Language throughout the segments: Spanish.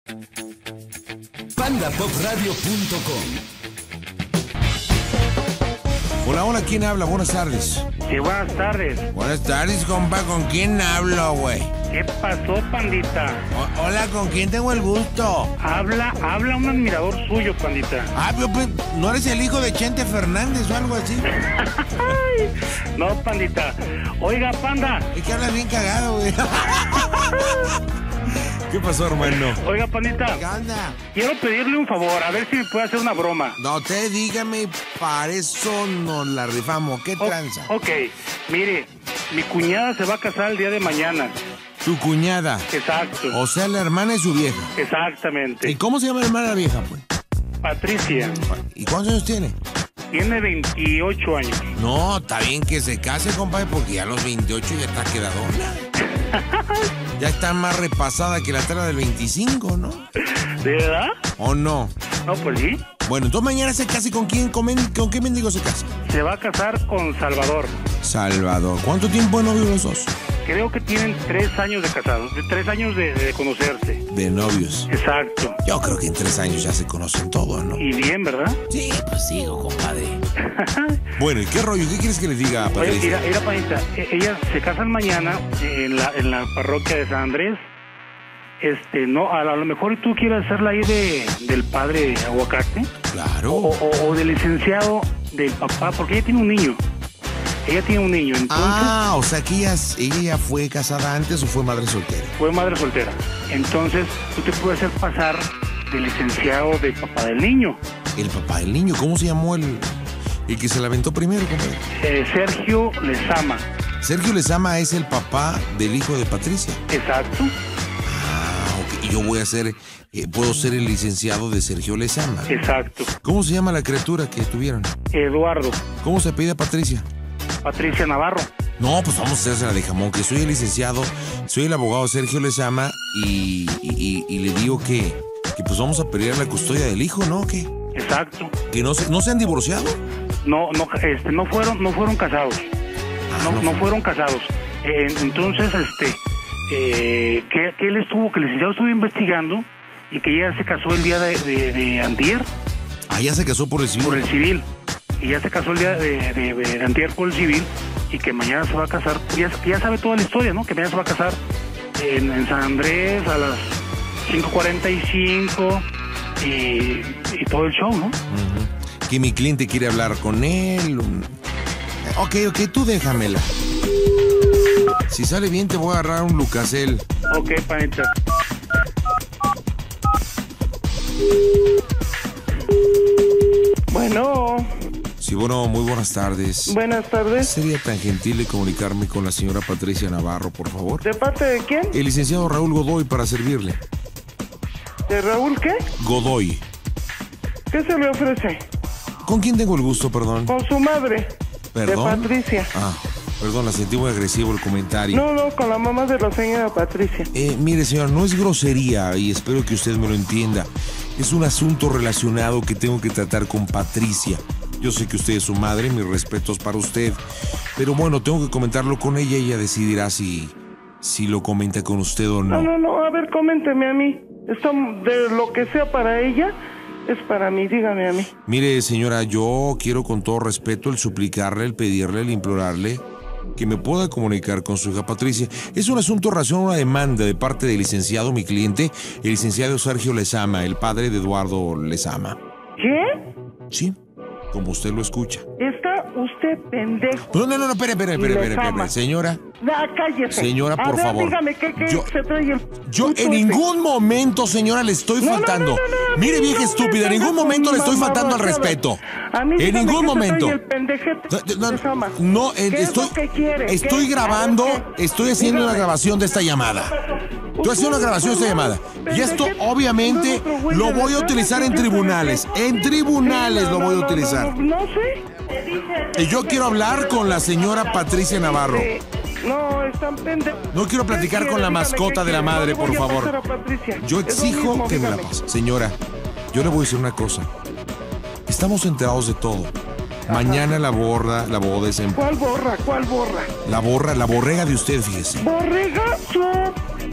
PandaPopRadio.com. Hola, hola, ¿quién habla? Buenas tardes. Sí, buenas tardes. Buenas tardes, compa, ¿con quién hablo, güey? ¿Qué pasó, pandita? Hola, ¿con quién tengo el gusto? Habla un admirador suyo, pandita. ¿No eres el hijo de Chente Fernández o algo así? No, pandita. Oiga, panda. Es que hablas bien cagado, güey. ¿Qué pasó, hermano? Oiga, pandita. ¿Qué onda? Quiero pedirle un favor, a ver si me puede hacer una broma. No, dígame, para eso nos la rifamos. ¿Qué tranza? Ok, mire, mi cuñada se va a casar el día de mañana. ¿Tu cuñada? Exacto. O sea, la hermana de su vieja. Exactamente. ¿Y cómo se llama la hermana de la vieja, pues? Patricia. ¿Y cuántos años tiene? Tiene 28 años. No, está bien que se case, compadre, porque ya a los 28 ya está quedadona. Ya está más repasada que la tela del 25, ¿no? ¿De verdad? ¿O no? No, pues sí. Bueno, entonces mañana se case con quién, con qué mendigo se casa. Se va a casar con Salvador. Salvador. ¿Cuánto tiempo de novios los dos? Creo que tienen 3 años de casados, 3 años de conocerse. De novios. Exacto. Yo creo que en 3 años ya se conocen todos, ¿no? Y bien, ¿verdad? Sí, pues sigo, compadre. Bueno, ¿y qué rollo? ¿Qué quieres que les diga, Patricia? Oye, mira, panita, ellas se casan mañana en la parroquia de San Andrés. No, a lo mejor tú quieres hacerla ahí del padre Aguacate. Claro. O del licenciado del papá, porque ella tiene un niño. Ella tiene un niño, entonces... Ah, o sea que ella fue casada antes o fue madre soltera. Fue madre soltera. Entonces, tú te puedes hacer pasar del licenciado del papá del niño. ¿El papá del niño? ¿Cómo se llamó el que se la aventó primero, compadre? Sergio Lezama. Sergio Lezama es el papá del hijo de Patricia. Exacto. Ah, ok. Y yo voy a ser... puedo ser el licenciado de Sergio Lezama. Exacto. ¿Cómo se llama la criatura que tuvieron? Eduardo. ¿Cómo se apellida Patricia? Patricia Navarro. No, pues vamos a hacerse la de jamón, que soy el licenciado, soy el abogado Sergio Lezama y le digo que pues vamos a pelear la custodia del hijo, ¿no? ¿Qué? Exacto. ¿Que no se han divorciado? No fueron casados. No fueron casados. Entonces, que el licenciado estuvo investigando y que ella se casó el día de antier. Ah, ya se casó por el civil. Por el civil. Y ya se casó el día de antier por el civil y que mañana se va a casar. Ya sabe toda la historia, ¿no? Que mañana se va a casar en San Andrés a las 5:45 y todo el show, ¿no? Uh-huh. Que mi cliente quiere hablar con él. Ok, tú déjamela. Si sale bien te voy a agarrar un Lucasel. Ok, panita. Bueno. Sí, bueno, muy buenas tardes. Buenas tardes. ¿Sería tan gentil de comunicarme con la señora Patricia Navarro, por favor? ¿De parte de quién? El licenciado Raúl Godoy, para servirle. ¿De Raúl qué? Godoy. ¿Qué se le ofrece? ¿Con quién tengo el gusto, perdón? Con su madre. ¿Perdón? De Patricia. Ah, perdón, la sentí muy agresivo el comentario. No, con la mamá de la señora Patricia. Mire, señora, no es grosería y espero que usted me lo entienda. Es un asunto relacionado que tengo que tratar con Patricia. Yo sé que usted es su madre, mis respetos para usted. Pero bueno, tengo que comentarlo con ella y ella decidirá si lo comenta con usted o no. No, a ver, coménteme a mí. Esto de lo que sea para ella, es para mí, dígame a mí. Mire, señora, yo quiero con todo respeto el suplicarle, el pedirle, el implorarle que me pueda comunicar con su hija Patricia. Es un asunto relacionado a una demanda de parte del licenciado, mi cliente, el licenciado Sergio Lezama, el padre de Eduardo Lezama. ¿Qué? Sí, como usted lo escucha. Está usted pendejo. No, espere, señora. Cállese. Señora, por favor. Dígame, ¿qué se trae el... Yo en ningún momento, señora, le estoy faltando. No, mire, vieja estúpida, en ningún momento le estoy faltando al respeto. En ningún momento. Estoy grabando, estoy haciendo una grabación de esta llamada. Estoy haciendo una grabación de esta llamada. Y esto, obviamente, lo voy a utilizar en tribunales. En tribunales lo voy a utilizar. No sé. Y yo quiero hablar con la señora Patricia Navarro. No, están pendejos. No quiero platicar con la mascota de la madre, por favor. Yo exijo que me la pase. Señora, yo le voy a decir una cosa. Estamos enterados de todo. Mañana la boda es en... ¿Cuál borra? La borrega de usted, fíjese. ¿Borrega?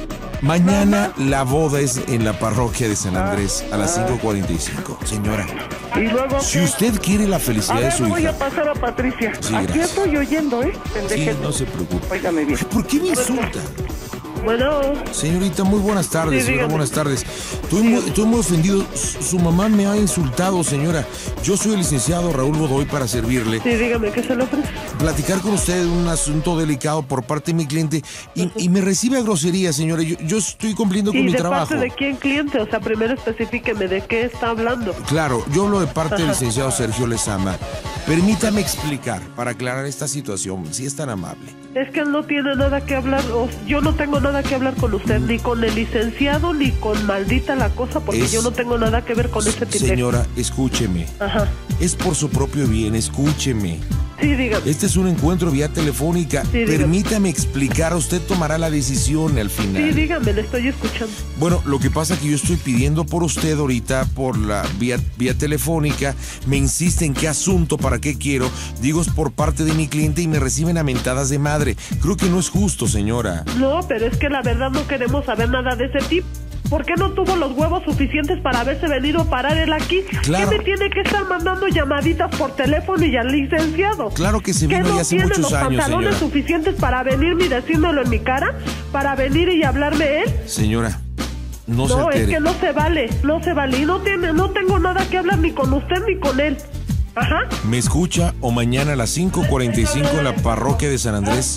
Mañana la boda es en la parroquia de San Andrés a las 5:45. Señora, Y luego, si ¿qué? usted quiere la A felicidad de ver, su voy hija... a pasar a Patricia. Sí, Aquí gracias. estoy oyendo, Sí, pendejete. no se preocupe. Óigame bien. Ay, ¿por qué me insulta? Bueno, Señorita, muy buenas tardes, Sí, señora, dígame. buenas tardes. Estoy muy ofendido. Su mamá me ha insultado, señora. Yo soy el licenciado Raúl Godoy para servirle. sí, dígame, ¿qué se le ofrece? Platicar con usted un asunto delicado por parte de mi cliente y me recibe a grosería, señora. Yo estoy cumpliendo con ¿Y mi de trabajo. parte de quién, cliente? O sea, primero especifíqueme de qué está hablando. Claro, yo hablo de parte del Ajá. licenciado Sergio Lezama. Permítame explicar para aclarar esta situación, si es tan amable. Es que él no tiene nada que hablar, yo no tengo nada que hablar con usted, ni con el licenciado, ni con maldita la cosa, porque yo no tengo nada que ver con ese pendejo. Señora, escúcheme. Ajá. Es por su propio bien, escúcheme. Sí, dígame. Este es un encuentro vía telefónica. Sí, dígame. Permítame explicar, usted tomará la decisión al final. Sí, dígame, le estoy escuchando. Bueno, lo que pasa es que yo estoy pidiendo por usted ahorita, por la vía telefónica, me insiste en qué asunto, para qué quiero, digo es por parte de mi cliente y me reciben a mentadas de madre. Creo que no es justo, señora. No, pero es que la verdad no queremos saber nada de ese tipo. ¿Por qué no tuvo los huevos suficientes para haberse venido a parar él aquí? Claro. ¿Qué me tiene que estar mandando llamaditas por teléfono y al licenciado? Claro que se ¿Que vino no ya hace tiene muchos los años, pantalones señora. suficientes para venirme y decírmelo en mi cara? ¿Para venir y hablarme él? Señora, no se No, es altere. que no se vale. Y no tengo nada que hablar ni con usted ni con él. Ajá. ¿Me escucha o mañana a las 5:45 en la parroquia de San Andrés?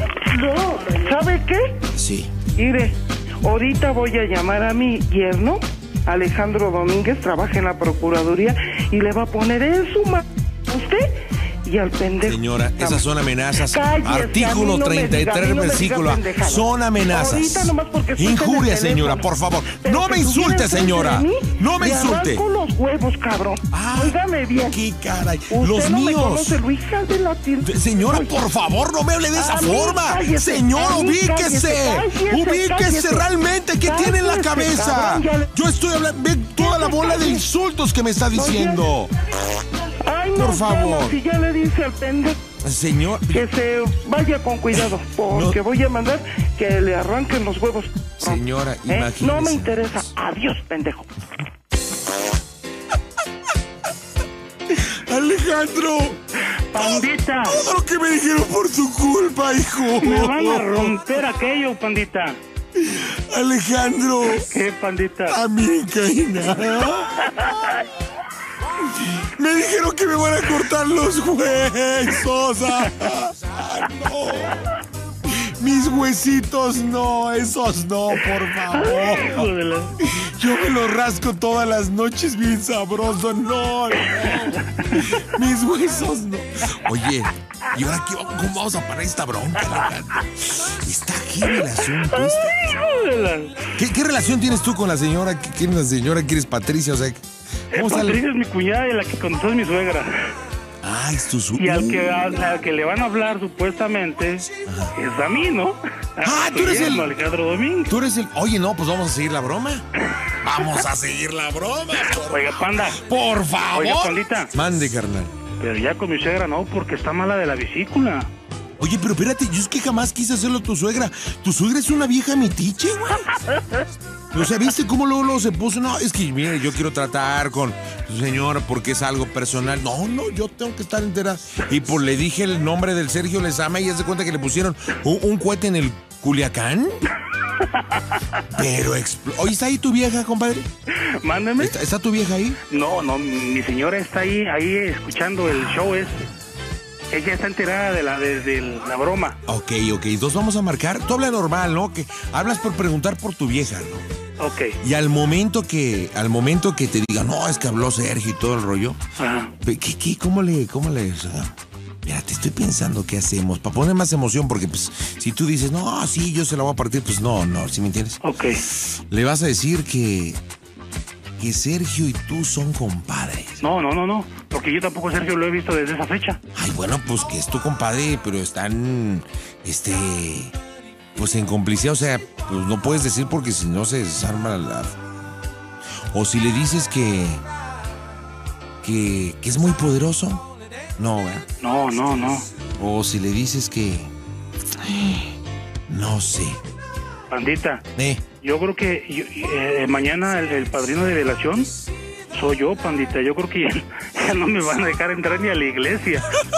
No, ¿sabe qué? Sí. Mire, ahorita voy a llamar a mi yerno, Alejandro Domínguez, trabaja en la Procuraduría, y le va a poner en su mano a usted y al pendejo. Señora, esas son amenazas. Cállese, Artículo a mí no me diga, 33, a mí no me diga versículo A. pendejada. Son amenazas. Ahorita nomás porque estoy en el Injuria, teléfono. señora, por favor. Pero No me que insulte, estuviera enfrente señora. de mí, No me le insulte. arranco los huevos, cabrón. Ah, Óigame bien. ¿Qué caray? Usted Los no me míos. conoce, lo hija de la Señora, Oye, por favor, no me hable de esa a mí, forma. cállese, Señor, a mí, ubíquese. cállese, cállese. Realmente. ¿Qué tiene en la Cállese, cabeza? cabrón, ya le- Yo estoy hablando. Ve toda la bola de cállese. insultos que me está diciendo. Ay, no, Por favor. bueno, si ya le dice al pendejo Señor. que se vaya con cuidado, porque No. voy a mandar que le arranquen los huevos. Señora, imagínese. No me interesa. Adiós, pendejo. Alejandro. Pandita, Todo lo que me dijeron por tu culpa, hijo. me van a romper aquello, pandita. Alejandro. ¿Qué, pandita? A mí, Caína. Me dijeron que me van a cortar los huesos. No. Mis huesitos no, esos no, por favor. Hijo de la- Yo me los rasco todas las noches bien sabroso. No, no. Mis huesos no. Oye, ¿y ahora qué, cómo vamos a parar esta bronca, Alejandro? Está aquí el asunto. Hijo de la- ¿Qué relación tienes tú con la señora? ¿Quién es la señora? ¿Quién es Patricia? O sea, ¿cómo está Patricia es mi cuñada y la que conoció es mi suegra. Ah, es tu Y al que le van a hablar supuestamente es a mí, ¿no? Ah, tú eres el- Alejandro Domínguez. Tú eres el... Oye, no, pues vamos a seguir la broma. Vamos a seguir la broma. Oiga, panda. Por favor. Oiga, pandita. Mande, carnal. Pero ya con mi suegra no, porque está mala de la vesícula. Oye, pero espérate, yo es que jamás quise hacerlo a tu suegra. Tu suegra es una vieja metiche, güey. O sea, ¿viste cómo luego se puso? No, es que, mire, yo quiero tratar con su señora porque es algo personal. No, yo tengo que estar entera. Y pues le dije el nombre del Sergio Lezama y ya se cuenta que le pusieron un cohete en el Culiacán. Pero Oye, ¿está ahí tu vieja, compadre? Mándeme. ¿Está tu vieja ahí? No, mi señora está ahí escuchando el show este. Ella está enterada de la broma. Ok, entonces vamos a marcar. Tú hablas normal, ¿no? Que hablas por preguntar por tu vieja, ¿no? Ok. Y al momento que te diga, no, es que habló Sergio y todo el rollo, Ajá. ¿Cómo le, o sea, mira, te estoy pensando qué hacemos, para poner más emoción, porque pues, si tú dices, no, sí, yo se la voy a partir, pues no, ¿sí me entiendes? Ok. Le vas a decir que Sergio y tú son compadres. No, porque yo tampoco a Sergio lo he visto desde esa fecha. Ay, bueno, pues que es tu compadre, pero están, pues en complicidad, o sea, pues no puedes decir porque si no se desarma la... O si le dices que es muy poderoso, no, ¿verdad? No. O si le dices que... No sé. Pandita, Yo creo que mañana el padrino de velación soy yo, pandita. Yo creo que ya no me van a dejar entrar ni a la iglesia.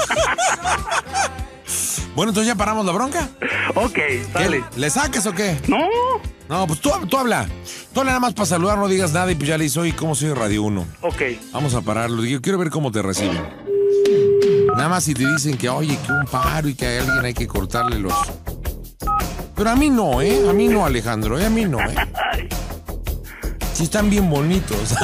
Bueno, entonces ya paramos la bronca. Ok, sale. ¿Le saques o qué? No. No, pues tú habla. Tú habla nada más para saludar, no digas nada y pues ya le hice hoy cómo soy Radio 1. Ok. Vamos a pararlo. Yo quiero ver cómo te reciben. Nada más si te dicen que, oye, que un paro y que a alguien hay que cortarle los... Pero a mí no, ¿eh? A mí no, Alejandro, A mí no, ¿eh? Sí están bien bonitos.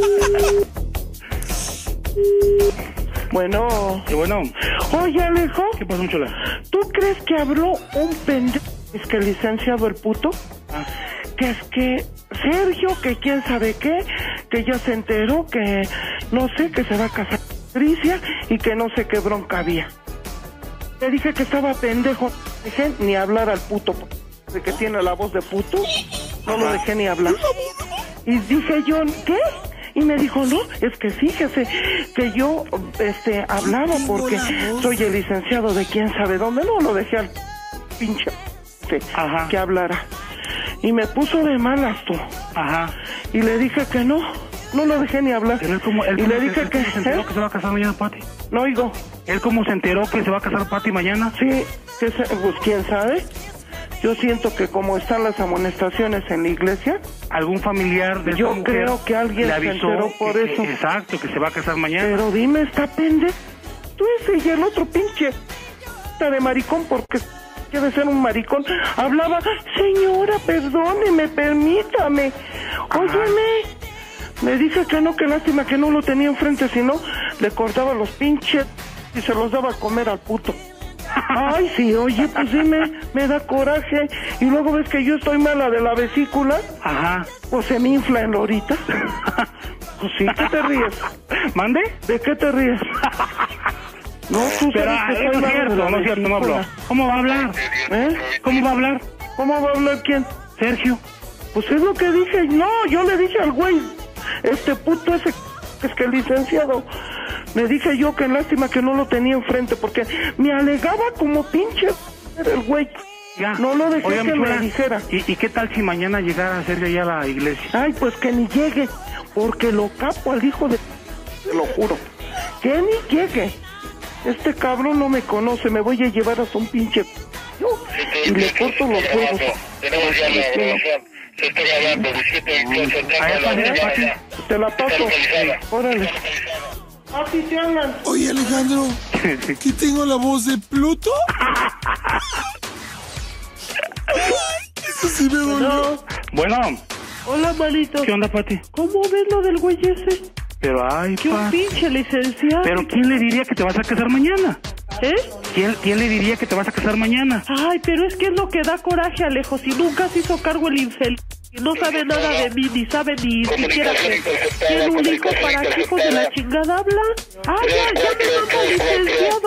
Bueno. Sí, bueno. Oye, Alejo. ¿Qué pasó, chula? ¿Tú crees que habló un pendejo? Es que licenciado el puto. Ah. Que es que Sergio, que quién sabe qué, que ya se enteró que no sé, que se va a casar con Patricia y que no sé qué bronca había. Le dije que estaba pendejo, dejé ni hablar al puto, de que tiene la voz de puto, no lo dejé ni hablar. Y dije yo, ¿qué? Y me dijo, no, es que fíjese que yo hablaba porque soy el licenciado de quién sabe dónde. No, lo dejé al pinche que hablara. Y me puso de malas tú. Ajá. Y le dije que no lo dejé ni hablar. Pero él le dije que se enteró que se va a casar mañana, Pati. No oigo. ¿Él cómo se enteró que se va a casar Pati mañana? Sí, pues quién sabe. Yo siento que como están las amonestaciones en la iglesia, algún familiar de yo esta mujer creo que alguien le se avisó enteró por que, eso. Exacto, que se va a casar mañana. Pero dime, está pendejo. Tú ese y el otro pinche de maricón, porque debe ser un maricón. Hablaba, señora, perdóneme, permítame. Óyeme. Me dice que no, que lástima que no lo tenía enfrente, si no, le cortaba los pinches y se los daba a comer al puto. Ay, sí, oye, pues sí, me da coraje. Y luego ves que yo estoy mala de la vesícula. Ajá. Pues se me infla en lorita. Pues sí, ¿qué te ríes? ¿Mande? ¿De qué te ríes? No, tú pero sabes que no es cierto, no habló. ¿Cómo va a hablar? ¿Eh? ¿Cómo va a hablar? ¿Cómo va a hablar quién? Sergio. Pues es lo que dije. No, yo le dije al güey, puto ese, es que el licenciado, me dije yo que lástima que no lo tenía enfrente, porque me alegaba como pinche el güey. Ya. No lo dejé. Oigan, que chula, me dijera. ¿Y qué tal si mañana llegara Sergio allá a la iglesia? Ay, pues que ni llegue, porque lo capo al hijo de... Te lo juro. Que ni llegue. Este cabrón no me conoce, me voy a llevar hasta un pinche... y le corto los huevos. Tenemos ya la grabación. Se está grabando, Te la paso. Órale. Así te hablan. Oye, Alejandro, ¿que tengo la voz de Pluto? Eso sí me dolió. No. Bueno. Hola, manito. ¿Qué onda, Pati? ¿Cómo ves lo del güey ese? Pero, ay, ¡Qué un pinche licenciado! ¿Pero quién le diría que te vas a casar mañana? ¿Eh? ¿Quién le diría que te vas a casar mañana? Ay, pero es que es lo que da coraje, Alejo. Si nunca se hizo cargo el infeliz, y no sabe nada de mí, ni sabe ni siquiera que tiene un hijo, ¿para qué hijos de la chingada habla? Ah, ya me manda el licenciado,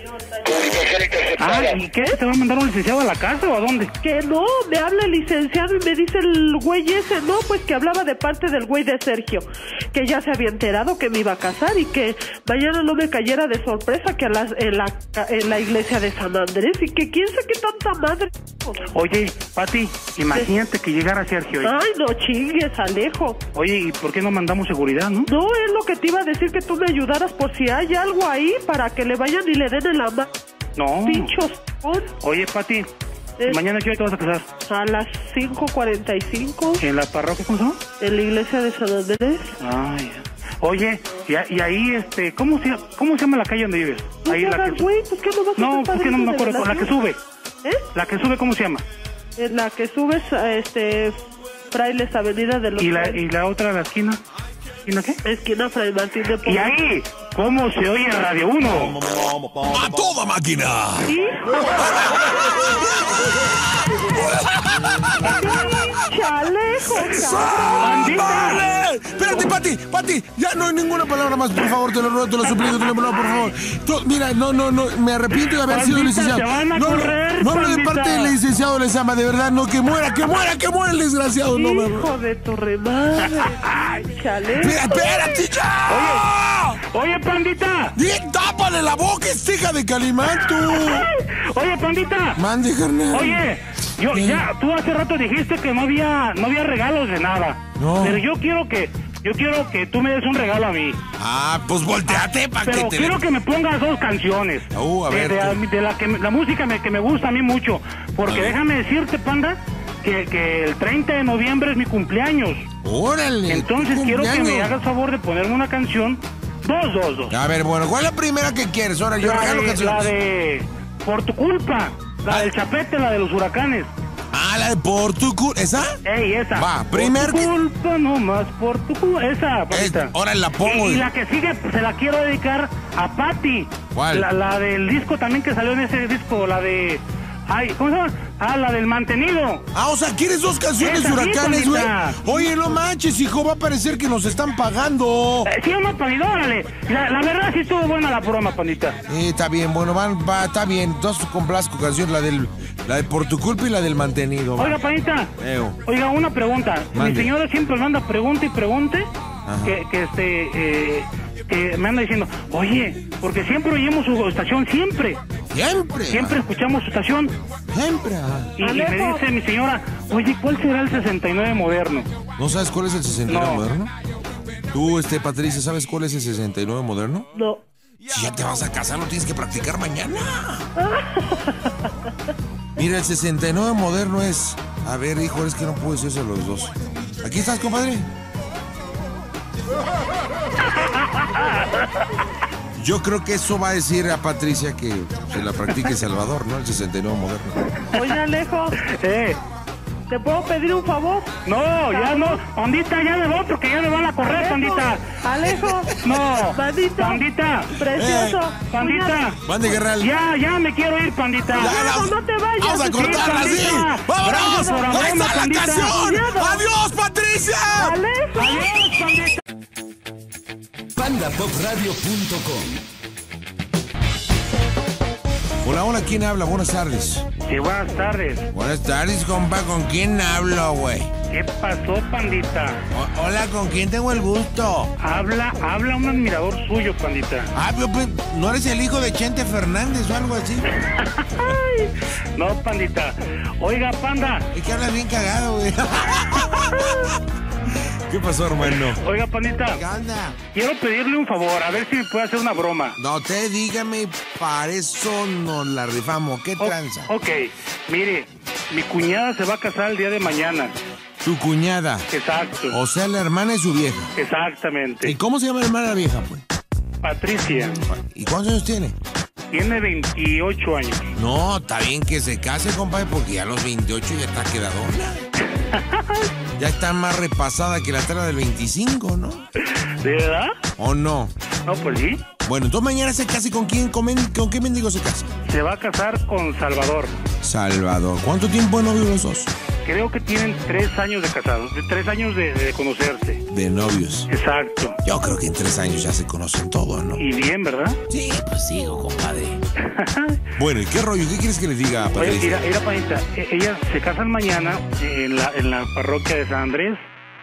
Ah, ¿y qué? ¿Te va a mandar un licenciado a la casa o a dónde? Que no, me habla el licenciado y me dice el güey ese, no, pues que hablaba de parte del güey de Sergio, que ya se había enterado que me iba a casar y que mañana no me cayera de sorpresa que en la iglesia de San Andrés, y que quién sabe qué tanta madre. Oye, Pati, imagínate que llegara Sergio. Ay, no chingues, Alejo. Oye, ¿y por qué no mandamos seguridad, no? No, es lo que te iba a decir, que tú me ayudaras por si hay algo ahí para que le vayan y le den en la mano. No. Pinchos. Oye, Pati, ¿mañana qué hora te vas a casar? A las 5:45. ¿En la parroquia, cómo se llama? En la iglesia de San Andrés. Ay, oye, y ahí, ¿cómo se llama la calle donde vives? ¿No Ahí te hagas, güey? ¿Pues qué no vas a No, hacer pues que no me padrino de acuerdo. La que velación? sube. La que sube, ¿cómo se llama? La que subes Frailes Avenida de los... ¿Y la otra, la esquina? ¿Esquina qué? Esquina Fray Martín de Porres. ¿Y ahí? ¿Cómo se oye Radio 1? ¡A toda máquina! ¡Chalejo! ¡Vale! Espérate, Pati, ya no hay ninguna palabra más, por favor, te lo ruego, te lo suplico, te lo ruego, por favor. Mira, no, me arrepiento de haber sido licenciado. Te van a correr, no hablo de parte del licenciado Lezama, de verdad, no, que muera el desgraciado, no me... Hijo de tu remadre. Chalejo. ¡Espérate ya! Oye, pandita. ¡Tápale la boca, hija de Calimán, tú! Oye, pandita. Mande, carnal. Oye, Tú hace rato dijiste que no había regalos de nada. No. Pero yo quiero que tú me des un regalo a mí. Pues volteate para que Pero te... quiero que me pongas 2 canciones. A ver. De la música que me gusta a mí mucho. Porque déjame decirte, Panda, que el 30 de noviembre es mi cumpleaños. ¡Órale! Entonces quiero que me hagas favor de ponerme una canción. Dos. A ver, bueno, ¿cuál es la primera que quieres? Ahora yo regalo canciones. La de Por tu culpa. La del Chapete, la de los huracanes. La de Por tu culpa. ¿Esa? Ey, esa. Va, primer... Por tu culpa, no más por tu culpa. Esa, papita. Ahora la pongo. Y la que sigue, se la quiero dedicar a Patti. ¿Cuál? La del disco también que salió en ese disco, la de... ¿cómo se llama? La del Mantenido. O sea, ¿quieres 2 canciones de huracanes, güey? Oye, no manches, hijo, va a parecer que nos están pagando. Sí, no, Pandita, órale. La verdad sí estuvo buena la broma, Pandita. Está bien, bueno, está bien. 2 complazco canciones, la de Por tu culpa y la del Mantenido. Oiga, Pandita. Oiga, una pregunta. Mande. Mi señora siempre me anda pregunte y pregunte. Que me anda diciendo, oye, porque siempre oímos su estación, siempre escuchamos su estación. Siempre. Y me dice mi señora, oye, ¿cuál será el 69 moderno? ¿No sabes cuál es el 69 No. moderno? Tú, Patricia, ¿sabes cuál es el 69 moderno? No. Si ya te vas a casar, lo tienes que practicar mañana. Mira, el 69 moderno es... A ver, hijo, es que no puedo decirse los 2. ¿Aquí estás, compadre? Yo creo que eso va a decir a Patricia que se la practique Salvador, ¿no? El 69 moderno. Oye, Alejo, ¿te puedo pedir un favor? No, ya no. Pandita, ya me voy porque ya me van a correr, Pandita. Alejo. No. Pandita. Precioso. Pandita. Van de Guerral. Ya me quiero ir, Pandita. Alejo, no te vayas. Vamos a cortarla así. ¡Vámonos! ¡Ahí está la canción! ¡Adiós, Patricia! Alejo. Adiós, Pandita. PandaPopRadio.com. Hola, ¿quién habla? Buenas tardes. Sí, buenas tardes. Buenas tardes, compa. ¿Con quién hablo, güey? ¿Qué pasó, Pandita? Hola, ¿con quién tengo el gusto? Habla un admirador suyo, Pandita. ¿No eres el hijo de Chente Fernández o algo así? No, Pandita. Oiga, Panda. Es que hablas bien cagado, güey. ¿Qué pasó, hermano? Oiga, Pandita. ¿Qué onda? Quiero pedirle un favor, a ver si me puede hacer una broma. No, dígame, para eso nos la rifamos. ¿Qué tranza? Ok, mire, mi cuñada se va a casar el día de mañana. Tu cuñada. Exacto. O sea, la hermana de su vieja. Exactamente. ¿Y cómo se llama la hermana de la vieja, pues? Patricia. ¿Y cuántos años tiene? Tiene 28 años. No, está bien que se case, compadre, porque ya a los 28 ya está quedadona. Ya está más repasada que la tela del 25, ¿no? ¿De verdad? ¿O no? No, pues sí. Bueno, entonces mañana se case con quién, con qué mendigo se casa. Se va a casar con Salvador. Salvador. ¿Cuánto tiempo de novios los dos? Creo que tienen 3 años de casados, 3 años de conocerse. De novios. Exacto. Yo creo que en 3 años ya se conocen todos, ¿no? Y bien, ¿verdad? Sí, pues sigo, compadre. Bueno, ¿y qué rollo? ¿Qué quieres que le diga a Patricia? Oye, mira, Panita, ellas se casan mañana en la parroquia de San Andrés.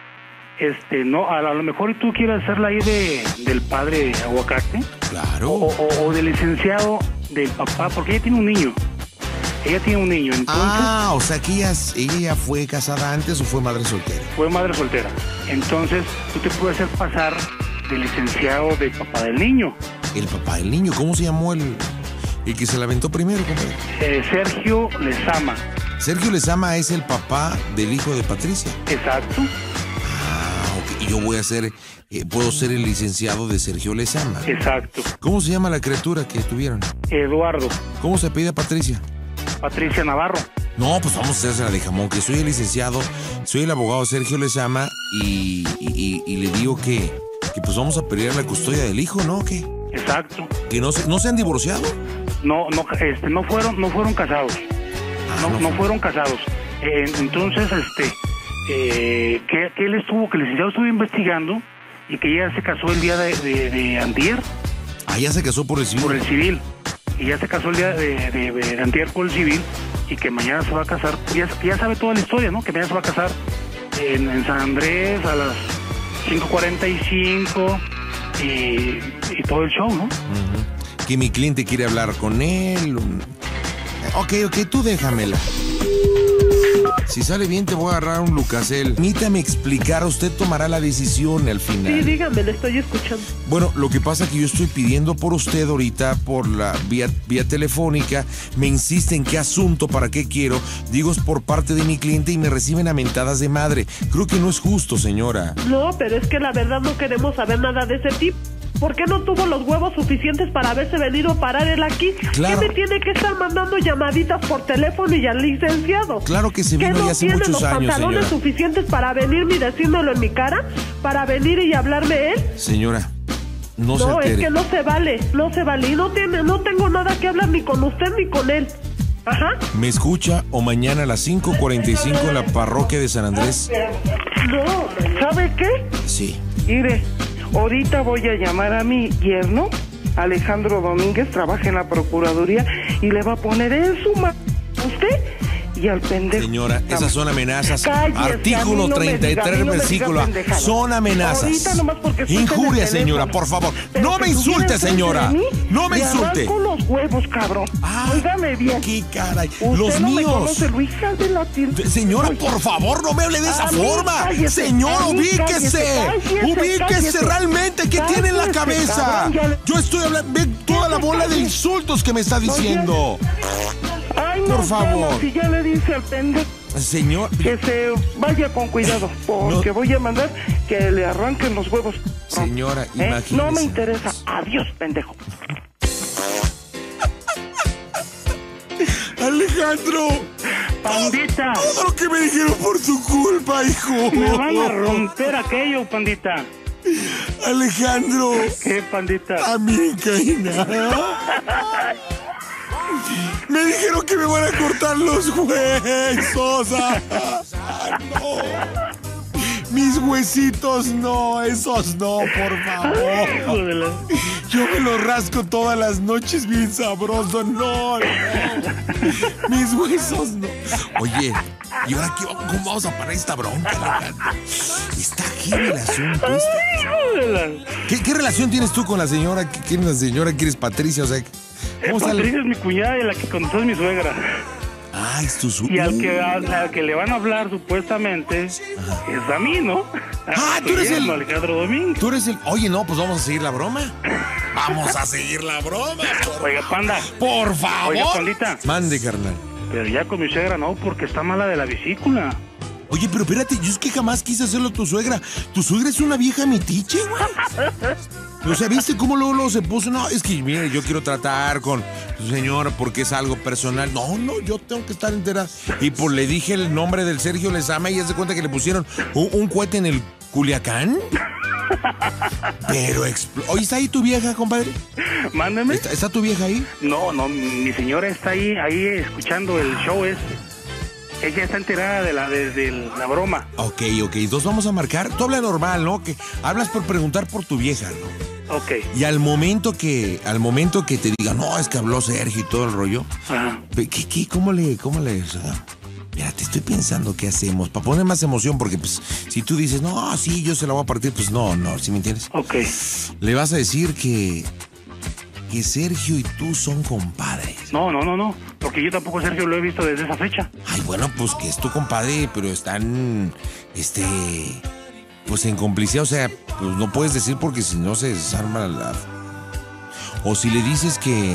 No, a lo mejor tú quieres hacerla ahí del padre Aguacate. Claro. O del licenciado del papá, porque ella tiene un niño. Entonces... o sea que ella ya fue casada antes o fue madre soltera. Fue madre soltera. Entonces, tú te puedes hacer pasar del licenciado del papá del niño. El papá del niño, ¿cómo se llamó el que se la aventó primero, compadre? Sergio Lezama. Sergio Lezama es el papá del hijo de Patricia. Exacto. Ok. Y yo voy a ser, puedo ser el licenciado de Sergio Lezama. Exacto. ¿Cómo se llama la criatura que tuvieron? Eduardo. ¿Cómo se pide Patricia? Patricia Navarro. No, pues vamos a hacerse de jamón, que soy el licenciado, soy el abogado Sergio Lezama y le digo que pues vamos a pelear la custodia del hijo, ¿no? ¿Qué? Exacto. ¿Que no se han divorciado? No fueron casados. No fueron casados. Entonces, que el licenciado estuvo investigando y que ya se casó el día de antier. Ya se casó por el civil. Por el civil. Y ya se casó el día de antier por el civil y que mañana se va a casar. Ya sabe toda la historia, ¿no? Que mañana se va a casar en San Andrés a las 5:45 y todo el show, ¿no? Uh-huh. Que mi cliente quiere hablar con él. Ok, tú déjamela. Si sale bien te voy a agarrar un Lucasel. Permítame explicar, usted tomará la decisión al final. Sí, dígame, le estoy escuchando. Bueno, lo que pasa es que yo estoy pidiendo por usted ahorita, por la vía telefónica, me insisten qué asunto, para qué quiero, digo es por parte de mi cliente y me reciben a mentadas de madre. Creo que no es justo, señora. No, pero es que la verdad no queremos saber nada de ese tipo. ¿Por qué no tuvo los huevos suficientes para haberse venido a parar él aquí? Claro. ¿Qué me tiene que estar mandando llamaditas por teléfono y al licenciado? Claro que se vino ya hace muchos años, señora. ¿Que no tiene los pantalones suficientes para venirme y decírmelo en mi cara? ¿Para venir y hablarme él? Señora, no se No, altere. es que no se vale. Y no tengo nada que hablar ni con usted ni con él. Ajá. ¿Me escucha o mañana a las 5:45 en la parroquia de San Andrés? No, ¿sabe qué? Sí. Mire, ahorita voy a llamar a mi yerno, Alejandro Domínguez, trabaja en la Procuraduría, y le va a poner en su mano a usted y al pendejo. Señora, esas son amenazas. Cállese, Artículo a mí no me 33, diga, versículo A. pendejada. Son amenazas. Ahorita nomás porque estoy en el Injuria, teléfono. señora, por favor. Pero No que me estuviera insulte, enfrente señora. de mí, No me le insulte. arranco los huevos, cabrón. Óigame bien. ¿Qué caray? Usted Los no me míos. conoce, Luis, hija de la Señora, Oye, por favor, no me hable de esa a mí, forma. cállese, Señor, a mí, ubíquese. Ubíquese cállese. realmente. ¿Qué tiene en la Cállese, cabeza? cabrón, ya le- Yo estoy hablando. Ve toda la bola de insultos que me está diciendo. Ay, Por no, favor. Si ya le dice al pendejo Señor. que se vaya con cuidado, porque voy a mandar que le arranquen los huevos. Señora, imagínese. No me interesa. Adiós, pendejo. Alejandro. Pandita, Todo lo que me dijeron por tu culpa, hijo. me van a romper aquello, pandita. Alejandro. ¿Qué, pandita? A mí me cae nada. Me dijeron que me van a cortar los huesos. No. Mis huesitos no, esos no, por favor. Hijo de la- Yo me los rasco todas las noches bien sabroso. No. Mis huesos no. Oye, ¿y ahora cómo vamos a parar esta bronca, Alejandro? Está heavy el asunto. Hijo de la- ¿Qué relación tienes tú con la señora? ¿Quién es la señora? ¿Quién es Patricia? O sea, ¿cómo sale? Patricia es mi cuñada y la que conoció es mi suegra. Ah, es tu Y al que le van a hablar supuestamente es a mí, ¿no? Ah, tú eres el- Alejandro Domínguez. Tú eres el... Oye, no, pues vamos a seguir la broma. Vamos a seguir la broma. Oiga, panda. Por favor. Oiga, pandita. Mande, carnal. Pero ya con mi suegra no, porque está mala de la vesícula. Oye, pero espérate, yo es que jamás quise hacerlo a tu suegra. Tu suegra es una vieja metiche, güey. O sea, ¿viste cómo luego se puso? No, es que, mire, yo quiero tratar con tu señora porque es algo personal. No, yo tengo que estar entera. Y pues le dije el nombre del Sergio Lezama y ya se cuenta que le pusieron un cohete en el Culiacán. Pero, oye, ¿está ahí tu vieja, compadre? Mándeme. ¿Está tu vieja ahí? No, mi señora está ahí escuchando el show ese. Ella está enterada de la broma. Ok, entonces vamos a marcar. Tú hablas normal, ¿no? Que hablas por preguntar por tu vieja, ¿no? Ok. Y al momento que te diga, no, es que habló Sergio y todo el rollo. Ajá. ¿Qué? ¿Cómo le? O sea, mira, te estoy pensando qué hacemos. Para poner más emoción, porque pues, si tú dices, no, sí, yo se la voy a partir, pues no, ¿sí me entiendes? Ok. Le vas a decir que Sergio y tú son compadres. No. Porque yo tampoco Sergio lo he visto desde esa fecha. Ay, bueno, pues que es tu compadre, pero están, pues en complicidad, o sea, pues no puedes decir porque si no se desarma la... O si le dices que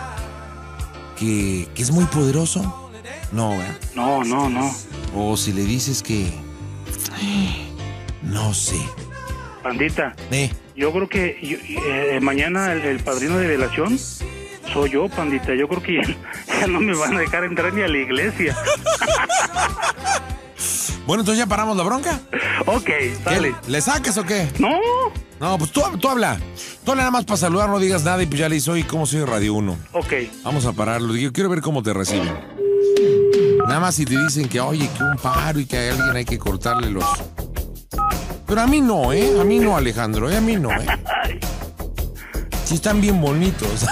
es muy poderoso, no, ¿verdad? No. O si le dices que... No sé. Pandita, yo creo que mañana el padrino de velación soy yo, pandita. Yo creo que ya no me van a dejar entrar ni a la iglesia. Bueno, entonces ya paramos la bronca. Ok, sale. ¿Le sacas o qué? No, pues tú habla. Tú habla nada más para saludar, no digas nada y pues ya le hice, oye, ¿cómo soy Radio 1? Ok. Vamos a pararlo. Yo quiero ver cómo te reciben. Nada más si te dicen que, oye, que un paro y que a alguien hay que cortarle los... Pero a mí no, ¿eh? A mí no, Alejandro, A mí no, ¿eh? Sí están bien bonitos.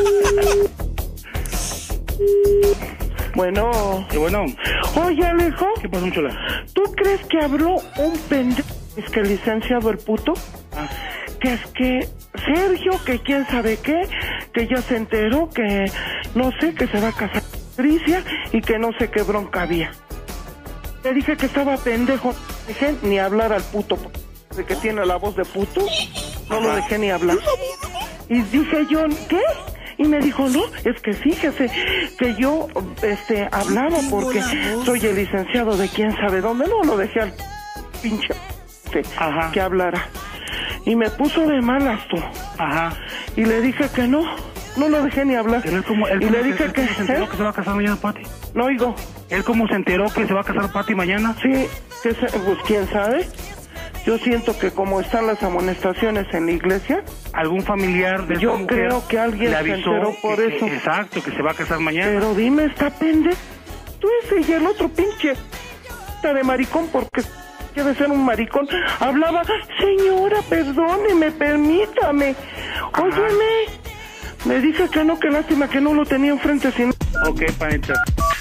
Bueno. Y bueno. Oye, Alejo. ¿Qué pasó, chula? ¿Tú crees que habló un pendejo? Es que licenciado el puto. Que es que Sergio, que quién sabe qué, que ya se enteró que no sé, que se va a casar con Patricia y que no sé qué bronca había. Le dije que estaba pendejo. Dije ni hablar al puto, de que tiene la voz de puto. No lo dejé ni hablar. Y dije yo, ¿qué? Y me dijo, no, es que fíjese que yo hablaba porque soy el licenciado de quién sabe dónde. No, lo dejé al pinche que hablara. Y me puso de malas tú. Ajá. Y le dije que no lo dejé ni hablar. Pero y le dije que se enteró que se va a casar mañana, Pati. No oigo. ¿Él cómo se enteró que se va a casar Pati mañana? Sí, pues quién sabe. Yo siento que como están las amonestaciones en la iglesia, algún familiar de yo creo que alguien le se avisó enteró por eso. Exacto, que se va a casar mañana. Pero dime, está pendejo. Tú ese y el otro pinche de maricón, porque debe ser un maricón. Hablaba, señora, perdóneme, permítame. Óyeme. Me dice que no, que lástima que no lo tenía enfrente, sino... Ok, panita.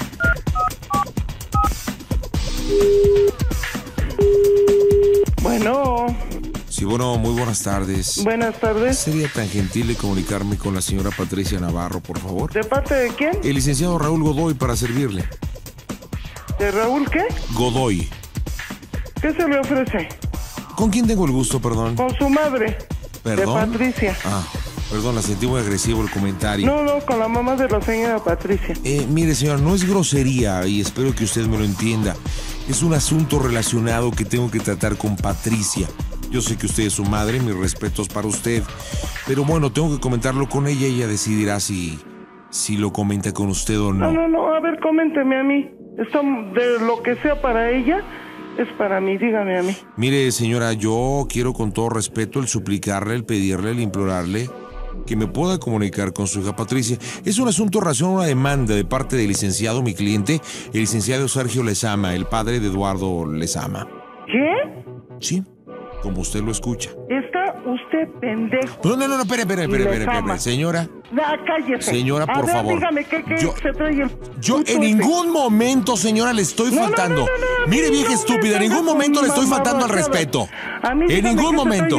Bueno. Sí, bueno, muy buenas tardes. Buenas tardes. ¿Sería tan gentil de comunicarme con la señora Patricia Navarro, por favor? ¿De parte de quién? El licenciado Raúl Godoy, para servirle. ¿De Raúl qué? Godoy. ¿Qué se le ofrece? ¿Con quién tengo el gusto, perdón? Con su madre. ¿Perdón? De Patricia. Ah, perdón, la sentí muy agresivo el comentario. No, con la mamá de la señora Patricia. Mire, señora, no es grosería y espero que usted me lo entienda. Es un asunto relacionado que tengo que tratar con Patricia. Yo sé que usted es su madre, mis respetos para usted. Pero bueno, tengo que comentarlo con ella y ella decidirá si lo comenta con usted o no. No, a ver, coménteme a mí. Esto de lo que sea para ella, es para mí, dígame a mí. Mire, señora, yo quiero con todo respeto el suplicarle, el pedirle, el implorarle que me pueda comunicar con su hija Patricia. Es un asunto relacionado a una demanda de parte del licenciado, mi cliente, el licenciado Sergio Lezama, el padre de Eduardo Lezama. ¿Qué? Sí, como usted lo escucha. ¿Está usted pendejo? No, espere, señora. Cállese. Señora, por favor. Dígame, ¿qué se trae el... Yo en ningún momento, señora, le estoy faltando. Mire, vieja estúpida, en ningún momento le estoy faltando al respeto. En ningún momento.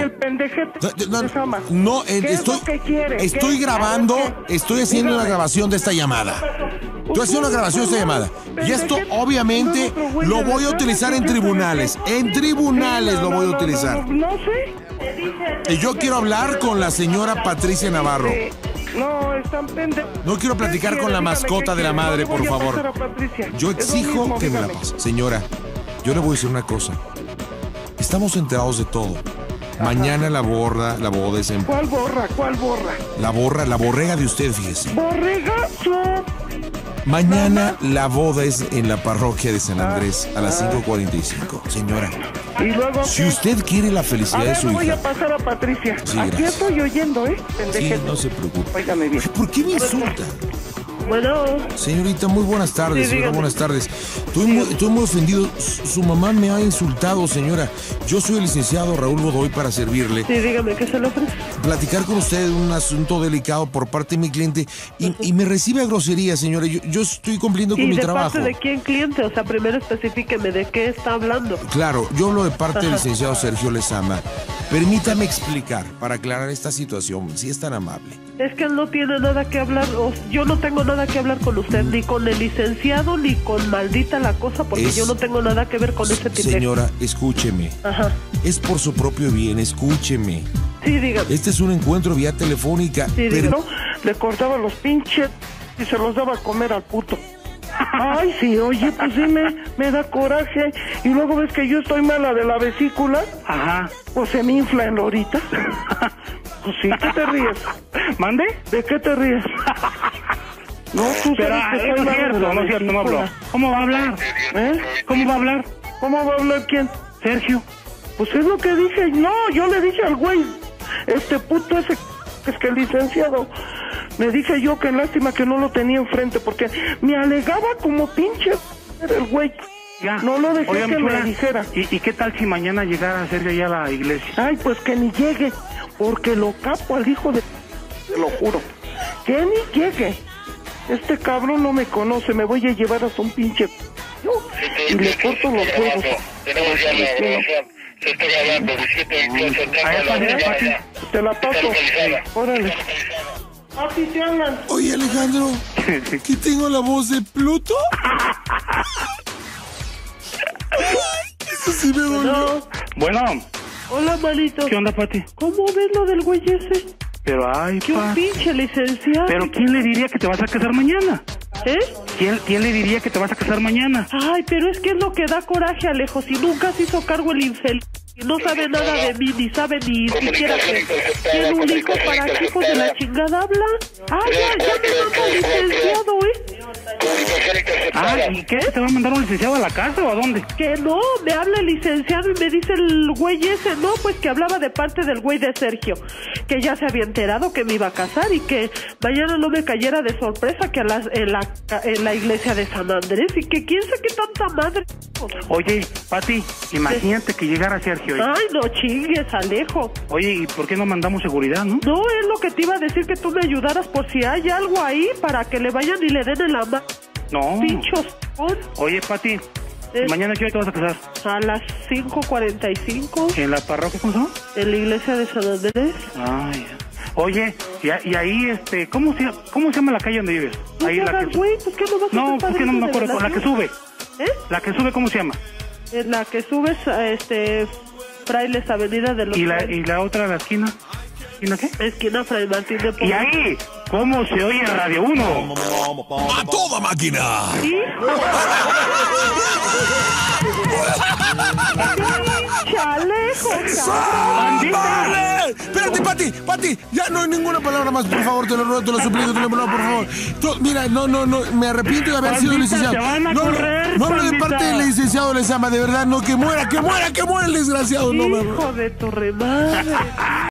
No, estoy grabando, estoy haciendo una grabación de esta llamada. Estoy haciendo una grabación de esta llamada. Y esto, obviamente, lo voy a utilizar en tribunales. En tribunales lo voy a utilizar. No sé. Y yo quiero hablar con la señora Patricia Navarro. No, están pendejos. No quiero platicar con la mascota de la madre, por favor. Yo exijo que me la pase. Señora, yo le voy a decir una cosa. Estamos enterados de todo. Mañana la boda es en... ¿Cuál borra? La borrega de usted, fíjese. ¿Borrega? Mañana la boda es en la parroquia de San Andrés a las 5:45. Señora, ¿y luego si usted quiere la felicidad de su hija... voy a pasar a Patricia. Sí, aquí estoy oyendo, Sí, no se preocupe. Óigame bien. ¿Por qué me insulta? Bueno. Señorita, muy buenas tardes, señora, buenas tardes. Estoy muy ofendido. Su mamá me ha insultado, señora. Yo soy el licenciado Raúl Godoy para servirle. Sí, dígame, ¿qué se le ofrece? Platicar con usted un asunto delicado por parte de mi cliente y me recibe a grosería, señora. Yo estoy cumpliendo con mi trabajo. ¿Y de parte de quién cliente? O sea, primero especifíqueme de qué está hablando. Claro, yo hablo de parte del licenciado Sergio Lezama. Permítame explicar para aclarar esta situación, si es tan amable. Es que él no tiene nada que hablar, yo no tengo nada que hablar con usted, ni con el licenciado, ni con maldita la cosa, porque yo no tengo nada que ver con ese tipo. Señora, escúcheme. Ajá. Es por su propio bien, escúcheme. Sí, dígame. Este es un encuentro vía telefónica. Sí, pero le cortaba los pinches y se los daba a comer al puto. Ay, sí, oye, pues sí me da coraje. Y luego ves que yo estoy mala de la vesícula. Ajá. Pues se me infla en la horita. Pues sí, ¿qué te ríes? ¿Mande? ¿De qué te ríes? No, tú sabes que estoy mala de la vesícula. No habló. ¿Cómo va a hablar? ¿Cómo va a hablar? ¿Cómo va a hablar quién? Sergio. Pues es lo que dije. No, yo le dije al güey, puto ese, es que el licenciado, le dije yo que lástima que no lo tenía enfrente, porque me alegaba como pinche el güey. Ya. No lo dejé. Oiga, que me dijera. ¿Y qué tal si mañana llegara Sergio ya a la iglesia? Ay, pues que ni llegue, porque lo capo al hijo de... Te lo juro. Que ni llegue. Este cabrón no me conoce, me voy a llevar a un pinche... y le corto los huevos. Tenemos ya la grabación. Se está grabando. Te la paso. Órale. Así te hablan. Oye, Alejandro, ¿qué tengo la voz de Pluto? Eso sí me dolió. Bueno. Hola, manito. ¿Qué onda, Pati? ¿Cómo ves lo del güey ese? Pero, ay, ¡Qué un pinche licenciado! ¿Pero quién le diría que te vas a casar mañana? ¿Eh? ¿Quién le diría que te vas a casar mañana? Ay, pero es que es lo que da coraje, Alejo. Si nunca se hizo cargo el infeliz. Y no sabe nada de mí, ni sabe ni siquiera que tiene un hijo. ¿Para qué hijos de la chingada habla? Ah, ya me manda el licenciado, Ah, ¿y qué? ¿Te va a mandar un licenciado a la casa o a dónde? Que no, me habla el licenciado y me dice el güey ese, no, pues que hablaba de parte del güey de Sergio, que ya se había enterado que me iba a casar y que mañana no me cayera de sorpresa que en la iglesia de San Andrés y que quién sabe qué tanta madre. Oye, Pati, imagínate que llegara Sergio. Ay, no chingues, Alejo. Oye, ¿y por qué no mandamos seguridad, no? No, es lo que te iba a decir, que tú me ayudaras por si hay algo ahí para que le vayan y le den en la mano. No. Pinchos. Oye, Pati, ¿mañana qué hora te vas a casar? A las 5:45. ¿En la parroquia, cómo se llama? En la iglesia de San Andrés. Ay, oye, y ahí, ¿cómo se llama la calle donde vives? No Ahí la que... güey, pues que no vas a No, pues que no me acuerdo, la que sube. La que sube, ¿cómo se llama? La que sube es, Frailes, Avenida de los... ¿Y la otra, la esquina? ¿Esquina qué? Esquina Fray Martín de Porres. ¿Y ahí? ¿Cómo se oye en Radio 1? ¡A toda máquina! ¡Chalejo, ¡Vale! Espérate, Pati, ya no hay ninguna palabra más, por favor, te lo ruego, te lo suplico, por favor. Mira, no, me arrepiento de haber sido licenciado. No hablo de parte del licenciado Lezama, de verdad, no, que muera el desgraciado, no, hijo de tu remadre.